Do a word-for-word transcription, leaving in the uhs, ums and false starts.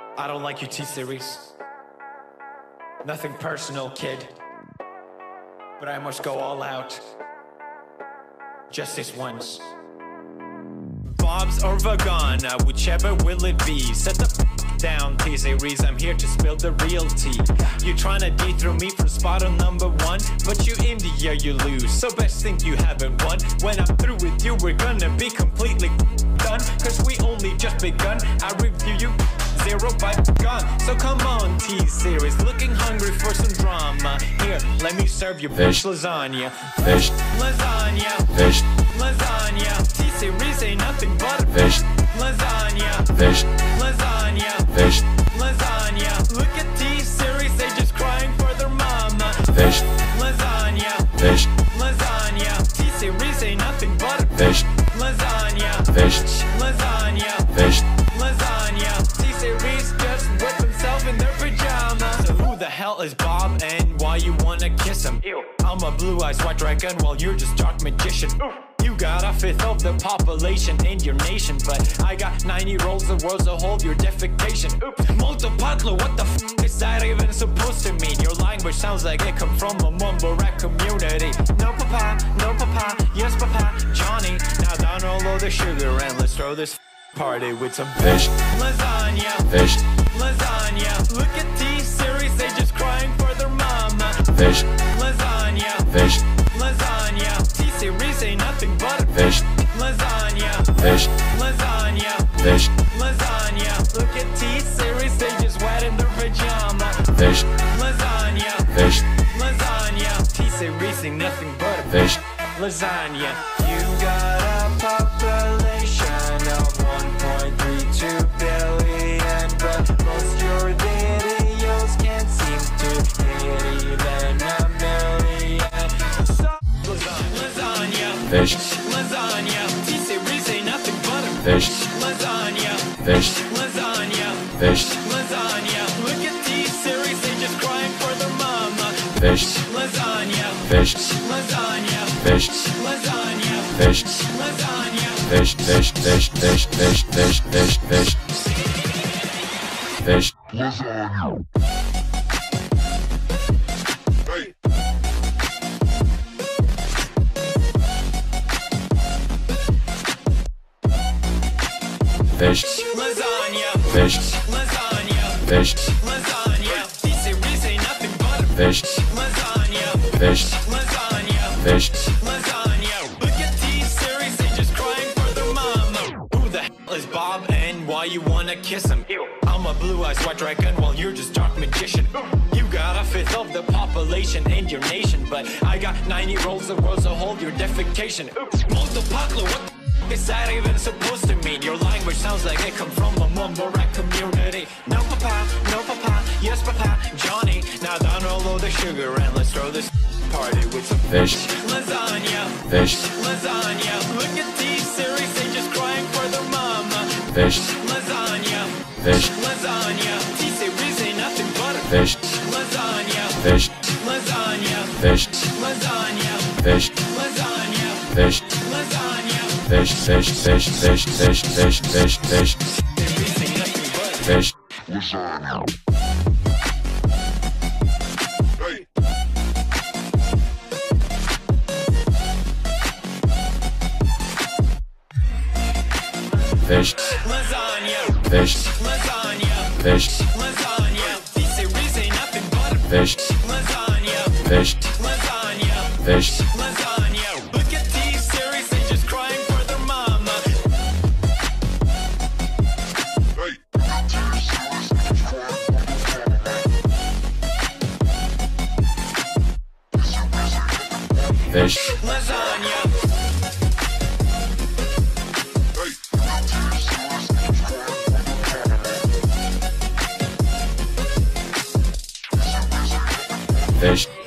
I don't like your T-Series. Nothing personal, kid. But I must go all out. Just this once. Bob's or Vagana, whichever will it be. Set the f down, T-Series, I'm here to spill the real tea. You tryna dethrone me from spot on number one, but you India, you lose, so best think you haven't won. When I'm through with you, we're gonna be completely done, cause we only just begun. I review you zero by gun. So come on, T-Series, looking hungry for some drama. Here, let me serve you fish lasagna. Fish Lasagna. Fish Lasagna. T-Series ain't nothing but Fish lasagna. Fish Lasagna. Fish Lasagna. Look at T-Series, they just crying for their mama. Fish Lasagna. Fish Lasagna. T-Series ain't nothing but Fish lasagna. Fish Lasagna. Fish Lasagna. T-Series just whip himself in their pajamas. So who the hell is Bob and why you wanna kiss him? Ew. I'm a blue-eyed white dragon while you're just dark magician. Oof. You got a fifth of the population in your nation, but I got ninety rolls of worlds to hold your defecation. Oops. Multipatlo, what the f is that even supposed to mean? Your language sounds like it come from a mumble rap community. No papa, no papa, yes papa, Johnny. Now down all of the sugar and let's throw this party with some Fish lasagna. Fish Lasagna. Look at T-Series, they just crying for their mama. Fish Lasagna. Fish Lasagna. T-Series ain't nothing but Fish lasagna. Fish Lasagna. Fish Lasagna. Look at T-Series, they just wet in their pajama. Fish Lasagna. Fish Lasagna. T-Series ain't nothing but a Fish lasagna. You got a population of one point three two billion, but most your videos can't seem to hit even a million. So lasagna. Fish Lasagna. T-Series ain't nothing but a Fish lasagna. Fish Lasagna. Fish Lasagna. Look at T-Series, they just crying for their mama. Fish Lasagna. Fish Lasagna. Fish Lasagna. Fish Lasagna. Fish Fish Fish Fish Fish Fish Fish Fish Fish Lasagna. Hey. Fish Lasagna. Fish Lasagna. Fish Lasagna. T-Series ain't nothing but a Fish lasagna. Fish Lasagna. Fish Lasagna. Look at T-Series, they just crying for their mama. Who the hell is Bob and why you wanna kiss him? Ew. I'm a blue-eyed white dragon while you're just dark magician. You got a fifth of the population in your nation, but I got ninety rolls of worlds to hold your defecation. Oops. Multipatlo, what the f is that even supposed to mean? Your language sounds like it come from a mumble rap community. No papa, no papa, yes papa, Johnny. Now down all of the sugar and let's throw this party with some Fish lasagna. Fish Lasagna. Look at T-Series, they just crying for their mama. Fish Lasagna. Fish Lasagna. T-Series ain't nothing but a Fish lasagna. Fish Lasagna. Fish Lasagna. Fish Lasagna. Fish Lasagna. Fish Fish Fish Fish Fish Fish Fish Fish T-Series ain't nothing but a Fish Lasagna. Hey. Fish lasagna. Fish Lasagna. Fish Lasagna. T-Series ain't nothing but a Fish lasagna. Fish Lasagna. Fish Lasagna. Look at T-Series, they just crying for their mama. Hey. Fish Lasagna. Hey. Fish